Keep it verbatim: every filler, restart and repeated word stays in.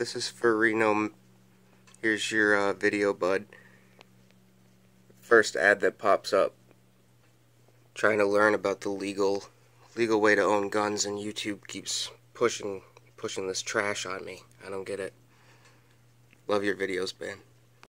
This is for Reno. Here's your uh, video, bud. First ad that pops up. Trying to learn about the legal legal way to own guns, and YouTube keeps pushing pushing this trash on me. I don't get it. Love your videos, man.